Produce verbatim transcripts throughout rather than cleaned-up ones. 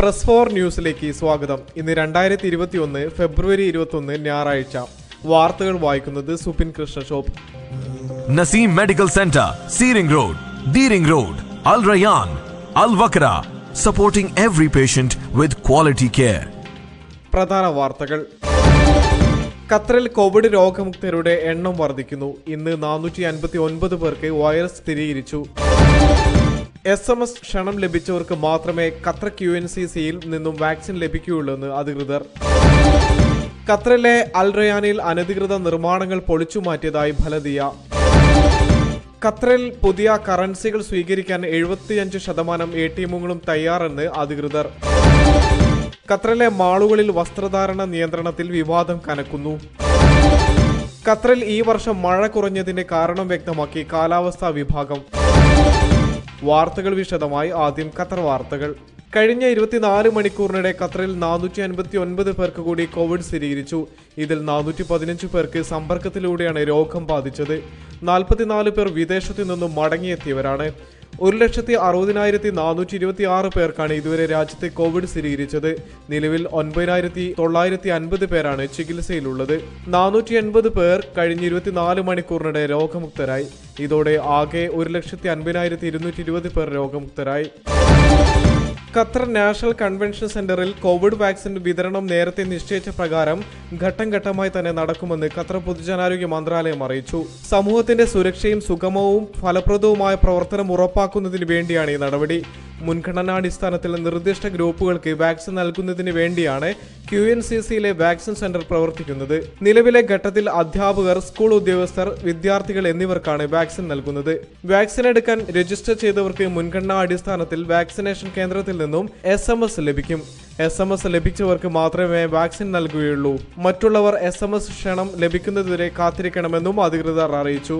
Press four ന്യൂസിലേക്ക് സ്വാഗതം. ഇന്ന് രണ്ടായിരത്തി ഇരുപത്തി ഒന്ന് ഫെബ്രുവരി ഇരുപത്തൊന്ന് ഞായറാഴ്ച. വാർത്തകൾ വായിക്കുന്നത് Supin Krishnashobh. Naseem medical centre, C ring road, D ring road, Al Rayyan, Al Wakrah, supporting every patient with quality care. പ്രധാന വാർത്തകൾ. ഖത്തറിൽ കോവിഡ് രോഗമുക്തരുടെ എണ്ണം വർദ്ധിക്കുന്നു. ഇന്ന് നാനൂറ്റി അൻപത്തി ഒൻപത് പേർക്ക് വൈറസ് സ്ഥിരീകരിച്ചു. എസ് എം എസ് ക്ഷണം ലഭിച്ചവർക്ക് മാത്രമേ ഖത്തർ ക്യു എൻ സി സിയിൽ നിന്നും വാക്സിൻ ലഭിക്കുകയുള്ളൂവെന്ന് അധികൃതർ. ഖത്തറിലെ അൽ റയാനിൽ അനധികൃത നിർമ്മാണങ്ങൾ പൊളിച്ചുമാറ്റിയതായി ബലദിയ. ഖത്തറിൽ പുതിയ കറൻസികൾ സ്വീകരിക്കാൻ എഴുപത്തിയഞ്ച് ശതമാനം എ ടി എമ്മുകളും തയ്യാറെന്ന് അധികൃതർ. ഖത്തറിലെ മാളുകളിൽ വസ്ത്രധാരണ നിയന്ത്രണത്തിൽ വിവാദം കനക്കുന്നു. ഖത്തറിൽ ഈ വർഷം മഴ കുറഞ്ഞതിന്റെ കാരണം വ്യക്തമാക്കി കാലാവസ്ഥാ വിഭാഗം. വാർത്തകൾ വിശദമായി. ആദ്യം ഖത്തർ വാർത്തകൾ. കഴിഞ്ഞ ഇരുപത്തിനാല് മണിക്കൂറിനിടെ ഖത്തറിൽ നാനൂറ്റി അൻപത്തി ഒൻപത് പേർക്ക് കൂടി കോവിഡ് സ്ഥിരീകരിച്ചു. ഇതിൽ നാനൂറ്റി പതിനഞ്ച് പേർക്ക് സമ്പർക്കത്തിലൂടെയാണ് രോഗം ബാധിച്ചത്. നാൽപ്പത്തിനാല് പേർ വിദേശത്തു നിന്നും മടങ്ങിയെത്തിയവരാണ്. ഒരു ലക്ഷത്തി അറുപതിനായിരത്തി നാനൂറ്റി ഇരുപത്തി ആറ് പേർക്കാണ് ഇതുവരെ രാജ്യത്തെ കോവിഡ് സ്ഥിരീകരിച്ചത്. നിലവിൽ ഒൻപതിനായിരത്തി തൊള്ളായിരത്തി അൻപത് പേരാണ് ചികിത്സയിലുള്ളത്. നാനൂറ്റി എൺപത് പേർ കഴിഞ്ഞ ഇരുപത്തിനാല് മണിക്കൂറിനിടെ രോഗമുക്തരായി. ഇതോടെ ആകെ ഒരു ലക്ഷത്തി അൻപതിനായിരത്തി ഇരുന്നൂറ്റി ഇരുപത് പേർ രോഗമുക്തരായി. ഖത്തർ നാഷണൽ കൺവെൻഷൻ സെന്ററിൽ കോവിഡ് വാക്സിൻ വിതരണം നേരത്തെ നിശ്ചയിച്ച പ്രകാരം ഘട്ടം ഘട്ടമായി തന്നെ നടക്കുമെന്ന് ഖത്തർ പൊതുജനാരോഗ്യ മന്ത്രാലയം അറിയിച്ചു. സമൂഹത്തിന്റെ സുരക്ഷയും സുഗമവും ഫലപ്രദവുമായ പ്രവർത്തനം ഉറപ്പാക്കുന്നതിന് വേണ്ടിയാണ് ഈ നടപടി. മുൻഗണനാടിസ്ഥാനത്തിൽ നിർദ്ദിഷ്ട ഗ്രൂപ്പുകൾക്ക് വാക്സിൻ നൽകുന്നതിന് വേണ്ടിയാണ് ക്യു എൻ സി സിയിലെ വാക്സിൻ സെന്റർ പ്രവർത്തിക്കുന്നത്. നിലവിലെ ഘട്ടത്തിൽ അധ്യാപകർ, സ്കൂൾ ഉദ്യോഗസ്ഥർ, വിദ്യാർത്ഥികൾ എന്നിവർക്കാണ് വാക്സിൻ നൽകുന്നത്. വാക്സിൻ എടുക്കാൻ രജിസ്റ്റർ ചെയ്തവർക്ക് മുൻഗണനാ അടിസ്ഥാനത്തിൽ വാക്സിനേഷൻ കേന്ദ്രത്തിൽ നിന്നും എസ് എം എസ് ലഭിക്കും. എസ് എം എസ് ലഭിച്ചവർക്ക് മാത്രമേ വാക്സിൻ നൽകുകയുള്ളൂ. മറ്റുള്ളവർ എസ് എം എസ് ക്ഷണം ലഭിക്കുന്നതുവരെ കാത്തിരിക്കണമെന്നും അധികൃതർ അറിയിച്ചു.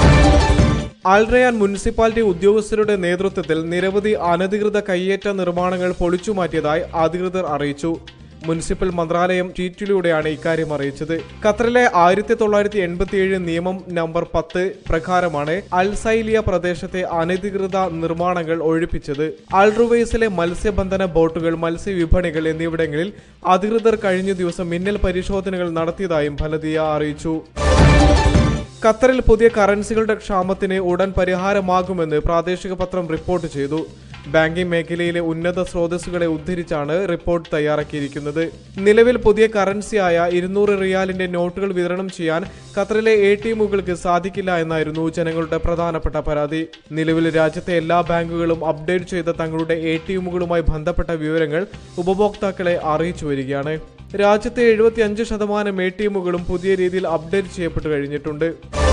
അൽ റയാൻ മുനിസിപ്പാലിറ്റി ഉദ്യോഗസ്ഥരുടെ നേതൃത്വത്തിൽ നിരവധി അനധികൃത കയ്യേറ്റ നിർമ്മാണങ്ങൾ പൊളിച്ചുമാറ്റിയതായി അധികൃതർ അറിയിച്ചു. മുനിസിപ്പൽ മന്ത്രാലയം ട്വീറ്റിലൂടെയാണ് ഇക്കാര്യം അറിയിച്ചത്. ഖത്തറിലെ ആയിരത്തി തൊള്ളായിരത്തി എൺപത്തിയേഴ് നിയമം നമ്പർ പത്ത് പ്രകാരമാണ് അൽ സൈലിയ പ്രദേശത്തെ അനധികൃത നിർമ്മാണങ്ങൾ ഒഴിപ്പിച്ചത്. അൽ റുവൈസിലെ മത്സ്യബന്ധന ബോട്ടുകൾ, മത്സ്യവിപണികൾ എന്നിവിടങ്ങളിൽ അധികൃതർ കഴിഞ്ഞ ദിവസം മിന്നൽ പരിശോധനകൾ നടത്തിയതായും ബലദിയ അറിയിച്ചു. ഖത്തറിൽ പുതിയ കറൻസികളുടെ ക്ഷാമത്തിന് ഉടൻ പരിഹാരമാകുമെന്ന് പ്രാദേശിക പത്രം റിപ്പോർട്ട് ചെയ്തു. ബാങ്കിംഗ് മേഖലയിലെ ഉന്നത സ്രോതസ്സുകളെ ഉദ്ധരിച്ചാണ് റിപ്പോർട്ട് തയ്യാറാക്കിയിരിക്കുന്നത്. നിലവിൽ പുതിയ കറൻസിയായ ഇരുന്നൂറ് റിയാലിന്റെ നോട്ടുകൾ വിതരണം ചെയ്യാൻ ഖത്തറിലെ എ ടി എമ്മുകൾക്ക് സാധിക്കില്ല എന്നായിരുന്നു ജനങ്ങളുടെ പ്രധാനപ്പെട്ട പരാതി. നിലവിൽ രാജ്യത്തെ എല്ലാ ബാങ്കുകളും അപ്ഡേറ്റ് ചെയ്ത തങ്ങളുടെ എ ടി എമ്മുകളുമായി ബന്ധപ്പെട്ട വിവരങ്ങൾ ഉപഭോക്താക്കളെ അറിയിച്ചു വരികയാണ്. രാജ്യത്തെ എഴുപത്തി അഞ്ച് ശതമാനം എ ടി എമ്മുകളും പുതിയ രീതിയിൽ അപ്ഡേറ്റ് ചെയ്യപ്പെട്ടു കഴിഞ്ഞിട്ടുണ്ട്.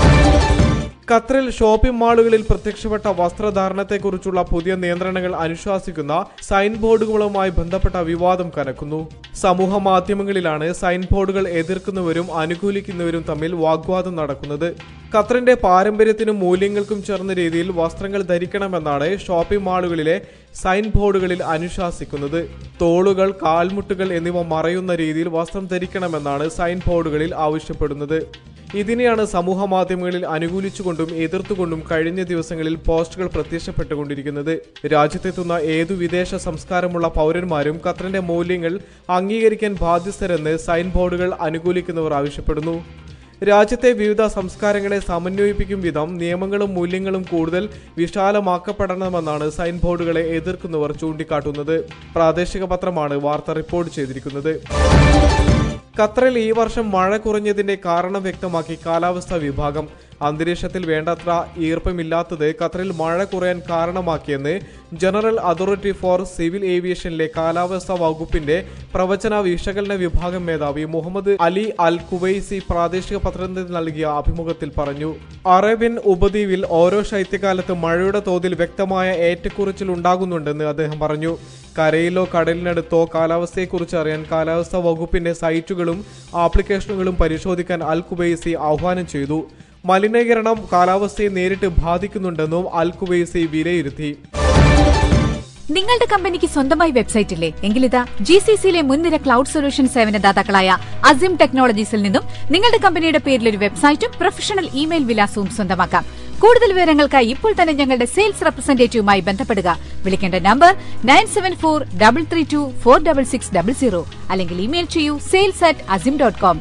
ഖത്തറിൽ ഷോപ്പിംഗ് മാളുകളിൽ പ്രത്യക്ഷപ്പെട്ട വസ്ത്രധാരണത്തെക്കുറിച്ചുള്ള പുതിയ നിയന്ത്രണങ്ങൾ അനുശാസിക്കുന്ന സൈൻ ബോർഡുകളുമായി ബന്ധപ്പെട്ട വിവാദം കനക്കുന്നു. സമൂഹ മാധ്യമങ്ങളിലാണ് സൈൻ ബോർഡുകൾ എതിർക്കുന്നവരും അനുകൂലിക്കുന്നവരും തമ്മിൽ വാഗ്വാദം നടക്കുന്നത്. ഖത്തറിന്റെ പാരമ്പര്യത്തിനും മൂല്യങ്ങൾക്കും ചേർന്ന രീതിയിൽ വസ്ത്രങ്ങൾ ധരിക്കണമെന്നാണ് ഷോപ്പിംഗ് മാളുകളിലെ സൈൻ ബോർഡുകളിൽ അനുശാസിക്കുന്നത്. തോളുകൾ, കാൽമുട്ടുകൾ എന്നിവ മറയുന്ന രീതിയിൽ വസ്ത്രം ധരിക്കണമെന്നാണ് സൈൻ ബോർഡുകളിൽ ആവശ്യപ്പെടുന്നത്. ഇതിനെയാണ് സമൂഹ മാധ്യമങ്ങളിൽ അനുകൂലിച്ചുകൊണ്ടും എതിർത്തുകൊണ്ടും കഴിഞ്ഞ ദിവസങ്ങളിൽ പോസ്റ്റുകൾ പ്രത്യക്ഷപ്പെട്ടുകൊണ്ടിരിക്കുന്നത്. രാജ്യത്തെത്തുന്ന ഏതു വിദേശ സംസ്കാരമുള്ള പൗരന്മാരും ഖത്തറിന്റെ മൂല്യങ്ങൾ അംഗീകരിക്കാൻ ബാധ്യസ്ഥരെന്ന് സൈൻ ബോർഡുകൾ അനുകൂലിക്കുന്നവർ ആവശ്യപ്പെടുന്നു. രാജ്യത്തെ വിവിധ സംസ്കാരങ്ങളെ സമന്വയിപ്പിക്കും വിധം നിയമങ്ങളും മൂല്യങ്ങളും കൂടുതൽ വിശാലമാക്കപ്പെടണമെന്നാണ് സൈൻ ബോർഡുകളെ എതിർക്കുന്നവർ ചൂണ്ടിക്കാട്ടുന്നത്. പ്രാദേശിക പത്രമാണ് വാർത്ത റിപ്പോർട്ട് ചെയ്തിരിക്കുന്നത്. ഖത്തറിൽ ഈ വർഷം മഴ കുറഞ്ഞതിന്റെ കാരണം വ്യക്തമാക്കി കാലാവസ്ഥാ വിഭാഗം. അന്തരീക്ഷത്തിൽ വേണ്ടത്ര ഈർപ്പമില്ലാത്തത് ഖത്തറിൽ മഴ കുറയാൻ കാരണമാക്കിയെന്ന് ജനറൽ അതോറിറ്റി ഫോർ സിവിൽ ഏവിയേഷനിലെ കാലാവസ്ഥാ വകുപ്പിന്റെ പ്രവചന വിശകലന വിഭാഗം മേധാവി മുഹമ്മദ് അലി അൽ കുവൈസി പ്രാദേശിക പത്രത്തിൽ നൽകിയ അഭിമുഖത്തിൽ പറഞ്ഞു. അറേബ്യൻ ഉപദ്വീപിൽ ഓരോ ശൈത്യകാലത്ത് മഴയുടെ തോതിൽ വ്യക്തമായ ഏറ്റക്കുറച്ചിൽ ഉണ്ടാകുന്നുണ്ടെന്ന് അദ്ദേഹം പറഞ്ഞു. കരയിലോ കടലിനടുത്തോ കാലാവസ്ഥയെക്കുറിച്ച് അറിയാൻ കാലാവസ്ഥാ വകുപ്പിന്റെ സൈറ്റുകളും ആപ്ലിക്കേഷനുകളും പരിശോധിക്കാൻ അൽ കുവൈസി ആഹ്വാനം ചെയ്തു. മലിനീകരണം കാലാവസ്ഥയെ നേരിട്ട് ബാധിക്കുന്നുണ്ടെന്നും അൽ കുവൈസി വിലയിരുത്തി. നിങ്ങളുടെ കമ്പനിക്ക് സ്വന്തമായി വെബ്സൈറ്റ് ഇല്ലേ? എങ്കിലിതാ ജി സി സിയിലെ മുൻനിര ക്ലൗഡ് സൊല്യൂഷൻ സേവനദാതാക്കളായ അസിം ടെക്നോളജീസിൽ നിന്നും നിങ്ങളുടെ കമ്പനിയുടെ പേരിൽ ഒരു വെബ്സൈറ്റും പ്രൊഫഷണൽ ഇമെയിൽ വിലാസവും സ്വന്തമാക്കാം. കൂടുതൽ വിവരങ്ങൾക്കായി ഇപ്പോൾ തന്നെ ഞങ്ങളുടെ സെയിൽസ് റെപ്രസെന്റേറ്റീവുമായി ബന്ധപ്പെടുക. വിളിക്കേണ്ട number nine seven four double three two four double six double zero അല്ലെങ്കിൽ ഇമെയിൽ ചെയ്യൂ sales at Azim dot com.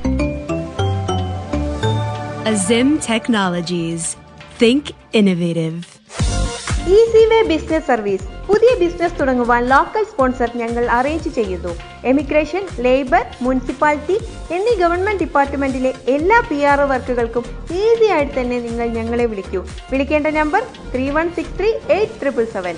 Azim Technologies. Think innovative. Easy way business service. പുതിയ ബിസിനസ് തുടങ്ങുവാൻ ലോക്കൽ സ്പോൺസർ ഞങ്ങൾ അറേഞ്ച് ചെയ്യുന്നു. Emigration, labour, municipality എന്നീ government ഡിപ്പാർട്ട്മെന്റിലെ എല്ലാ P R O വർക്കുകൾക്കും ഈസി ആയിട്ട് തന്നെ നിങ്ങൾ ഞങ്ങളെ വിളിക്കൂ. വിളിക്കേണ്ട number three one six three eight triple seven.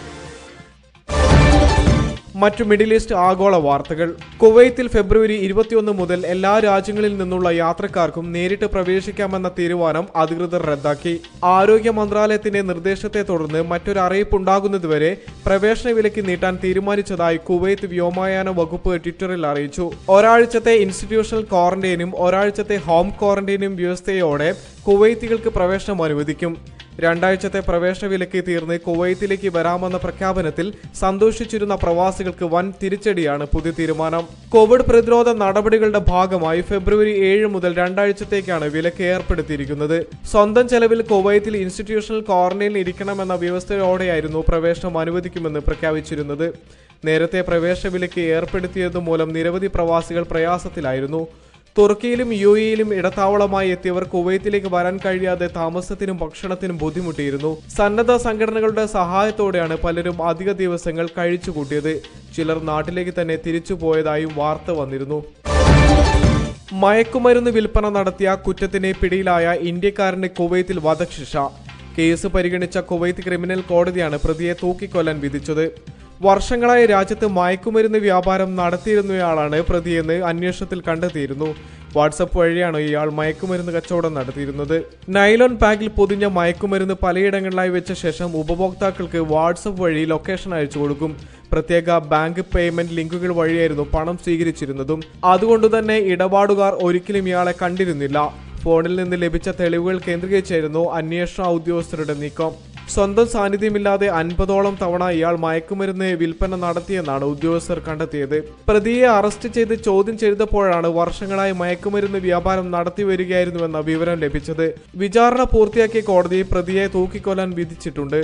മറ്റു മിഡിൽ ഈസ്റ്റ് ആഗോള വാർത്തകൾ. കുവൈത്തിൽ ഫെബ്രുവരി ഇരുപത്തിയൊന്ന് മുതൽ എല്ലാ രാജ്യങ്ങളിൽ നിന്നുള്ള യാത്രക്കാർക്കും നേരിട്ട് പ്രവേശിക്കാമെന്ന തീരുമാനം അധികൃതർ റദ്ദാക്കി. ആരോഗ്യ മന്ത്രാലയത്തിന്റെ നിർദ്ദേശത്തെ തുടർന്ന് മറ്റൊരു അറിയിപ്പുണ്ടാകുന്നതുവരെ പ്രവേശന വിലക്ക് നീട്ടാൻ തീരുമാനിച്ചതായി കുവൈത്ത് വ്യോമയാന വകുപ്പ് ട്വിറ്ററിൽ അറിയിച്ചു. ഒരാഴ്ചത്തെ ഇൻസ്റ്റിറ്റ്യൂഷണൽ ക്വാറന്റൈനും ഒരാഴ്ചത്തെ ഹോം ക്വാറന്റൈനും വ്യവസ്ഥയോടെ കുവൈത്തികൾക്ക് പ്രവേശനം അനുവദിക്കും. രണ്ടാഴ്ചത്തെ പ്രവേശന വിലക്ക് തീർന്ന് കുവൈത്തിലേക്ക് വരാമെന്ന പ്രഖ്യാപനത്തിൽ സന്തോഷിച്ചിരുന്ന പ്രവാസികൾക്ക് വൻ തിരിച്ചടിയാണ് പുതിയ തീരുമാനം. കോവിഡ് പ്രതിരോധ നടപടികളുടെ ഭാഗമായി ഫെബ്രുവരി ഏഴ് മുതൽ രണ്ടാഴ്ചത്തേക്കാണ് വിലക്ക് ഏർപ്പെടുത്തിയിരിക്കുന്നത്. സ്വന്തം ചെലവിൽ കുവൈത്തിൽ ഇൻസ്റ്റിറ്റ്യൂഷണൽ ക്വാറന്റൈനിൽ ഇരിക്കണമെന്ന വ്യവസ്ഥയോടെയായിരുന്നു പ്രവേശനം അനുവദിക്കുമെന്ന് പ്രഖ്യാപിച്ചിരുന്നത്. നേരത്തെ പ്രവേശന വിലക്ക് ഏർപ്പെടുത്തിയതുമൂലം നിരവധി പ്രവാസികൾ പ്രയാസത്തിലായിരുന്നു. തുർക്കിയിലും യു എയിലും ഇടത്താവളമായി എത്തിയവർ കുവൈത്തിലേക്ക് വരാൻ കഴിയാതെ താമസത്തിനും ഭക്ഷണത്തിനും ബുദ്ധിമുട്ടിയിരുന്നു. സന്നദ്ധ സംഘടനകളുടെ സഹായത്തോടെയാണ് പലരും അധിക ദിവസങ്ങൾ കഴിച്ചുകൂട്ടിയത്. ചിലർ നാട്ടിലേക്ക് തന്നെ തിരിച്ചു പോയതായും വാർത്ത വന്നിരുന്നു. മയക്കുമരുന്ന് വിൽപ്പന നടത്തിയ കുറ്റത്തിന് പിടിയിലായ ഇന്ത്യക്കാരന് കുവൈത്തിൽ വധശിക്ഷ. കേസ് പരിഗണിച്ച കുവൈത്ത് ക്രിമിനൽ കോടതിയാണ് പ്രതിയെ തൂക്കിക്കൊല്ലാൻ വിധിച്ചത്. വർഷങ്ങളായി രാജ്യത്ത് മയക്കുമരുന്ന് വ്യാപാരം നടത്തിയിരുന്നയാളാണ് പ്രതിയെന്ന് അന്വേഷണത്തിൽ കണ്ടെത്തിയിരുന്നു. വാട്സപ്പ് വഴിയാണ് ഇയാൾ മയക്കുമരുന്ന് കച്ചവടം നടത്തിയിരുന്നത്. നൈലോൺ ബാഗിൽ പൊതിഞ്ഞ മയക്കുമരുന്ന് പലയിടങ്ങളിലായി വെച്ച ശേഷം ഉപഭോക്താക്കൾക്ക് വാട്സപ്പ് വഴി ലൊക്കേഷൻ അയച്ചു കൊടുക്കും. പ്രത്യേക ബാങ്ക് പേയ്മെന്റ് ലിങ്കുകൾ വഴിയായിരുന്നു പണം സ്വീകരിച്ചിരുന്നതും. അതുകൊണ്ടുതന്നെ ഇടപാടുകാർ ഒരിക്കലും ഇയാളെ കണ്ടിരുന്നില്ല. ഫോണിൽ നിന്ന് ലഭിച്ച തെളിവുകൾ കേന്ദ്രീകരിച്ചായിരുന്നു അന്വേഷണ ഉദ്യോഗസ്ഥരുടെ നീക്കം. സ്വന്തം സാന്നിധ്യമില്ലാതെ അൻപതോളം തവണ ഇയാൾ മയക്കുമരുന്ന് വിൽപ്പന നടത്തിയെന്നാണ് ഉദ്യോഗസ്ഥർ കണ്ടെത്തിയത്. പ്രതിയെ അറസ്റ്റ് ചെയ്ത് ചോദ്യം ചെയ്തപ്പോഴാണ് വർഷങ്ങളായി മയക്കുമരുന്ന് വ്യാപാരം നടത്തി വരികയായിരുന്നുവെന്ന വിവരം ലഭിച്ചത്. വിചാരണ പൂർത്തിയാക്കിയ കോടതി പ്രതിയെ തൂക്കിക്കൊല്ലാൻ വിധിച്ചിട്ടുണ്ട്.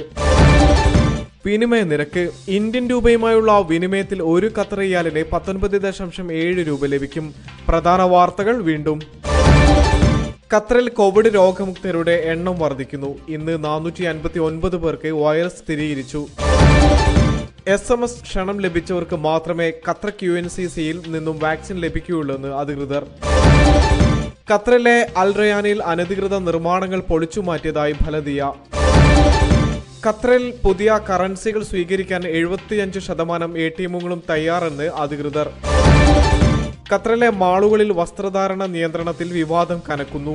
വിനിമയ നിരക്ക്. ഇന്ത്യൻ രൂപയുമായുള്ള വിനിമയത്തിൽ ഒരു ഖത്തർ റിയാലിന് പത്തൊൻപത് ദശാംശം ഏഴ് രൂപ ലഭിക്കും. പ്രധാന വാർത്തകൾ വീണ്ടും. ഖത്തറിൽ കോവിഡ് രോഗമുക്തരുടെ എണ്ണം വർദ്ധിക്കുന്നു. ഇന്ന് നാനൂറ്റി അൻപത്തി ഒൻപത് പേർക്ക് വൈറസ് സ്ഥിരീകരിച്ചു. എസ് എം എസ് ക്ഷണം ലഭിച്ചവർക്ക് മാത്രമേ ഖത്തർ ക്യു എൻ സി സിയിൽ നിന്നും വാക്സിൻ ലഭിക്കുകയുള്ളൂവെന്ന് അധികൃതർ. ഖത്തറിലെ അൽ റയാനിൽ അനധികൃത നിർമ്മാണങ്ങൾ പൊളിച്ചുമാറ്റിയതായി ബലദിയ. ഖത്തറിൽ പുതിയ കറൻസികൾ സ്വീകരിക്കാൻ എഴുപത്തിയഞ്ച് ശതമാനം എ ടി എമ്മുകളും തയ്യാറെന്ന് അധികൃതർ. ഖത്തറിലെ മാളുകളിൽ വസ്ത്രധാരണ നിയന്ത്രണത്തിൽ വിവാദം കനക്കുന്നു.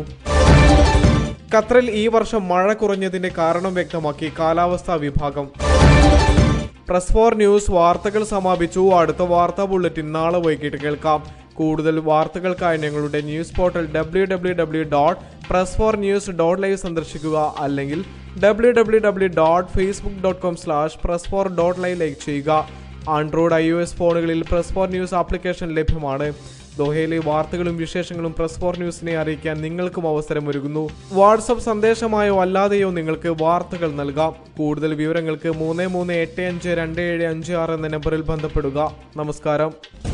ഖത്തറിൽ ഈ വർഷം മഴ കുറഞ്ഞതിന്റെ കാരണം വ്യക്തമാക്കി കാലാവസ്ഥാ വിഭാഗം. പ്രസ് ഫോർ ന്യൂസ് വാർത്തകൾ സമാപിച്ചു. അടുത്ത വാർത്താ ബുള്ളറ്റിൻ നാളെ വൈകിട്ട് കേൾക്കാം. കൂടുതൽ വാർത്തകൾക്കായി ഞങ്ങളുടെ news portal W W W dot press four news dot live സന്ദർശിക്കുക. അല്ലെങ്കിൽ W W W dot facebook dot com slash press four dot live like ചെയ്യുക. ആൻഡ്രോയിഡ് ഐ ഒ എസ് ഫോണുകളിൽ പ്രസ് ഫോർ ന്യൂസ് ആപ്ലിക്കേഷൻ ലഭ്യമാണ്. ദോഹയിലെ വാർത്തകളും വിശേഷങ്ങളും press four ന്യൂസിനെ അറിയിക്കാൻ നിങ്ങൾക്കും അവസരമൊരുങ്ങുന്നു. വാട്സപ്പ് സന്ദേശമായോ അല്ലാതെയോ നിങ്ങൾക്ക് വാർത്തകൾ നൽകാം. കൂടുതൽ വിവരങ്ങൾക്ക് മൂന്ന് മൂന്ന് എട്ട് അഞ്ച് രണ്ട് ഏഴ് അഞ്ച് ആറ് എന്ന നമ്പറിൽ ബന്ധപ്പെടുക. നമസ്കാരം.